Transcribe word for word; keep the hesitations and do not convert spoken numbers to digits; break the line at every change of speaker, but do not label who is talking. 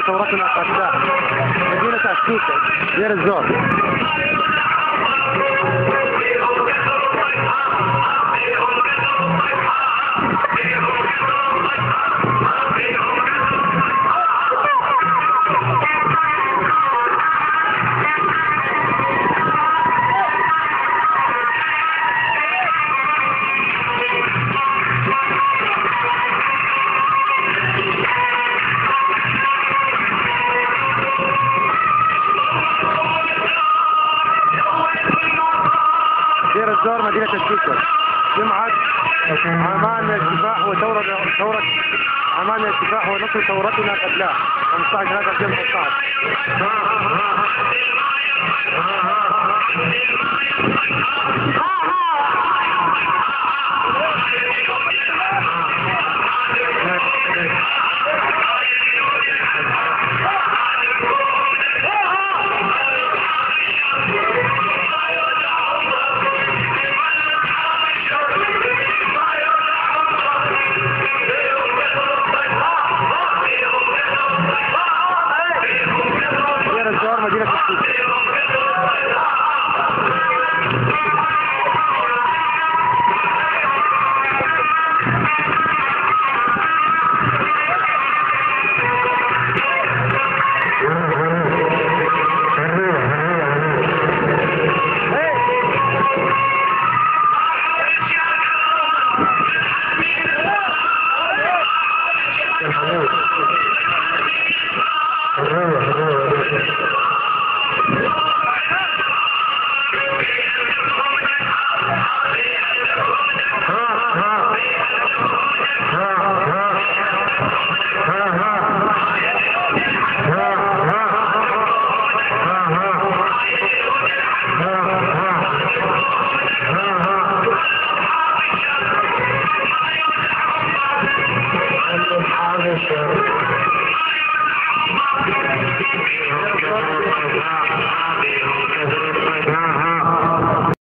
ثورتنا قتلاه. مدينة السوسة دير الزور. دير الزور مدينة السوسة. جمعة عمان الكفاح وثورة ثورة عمان الكفاح ونصر ثورتنا قبلها خمسة عشر هذا ألفين وخمسة مدينة السوسة.
Thank you.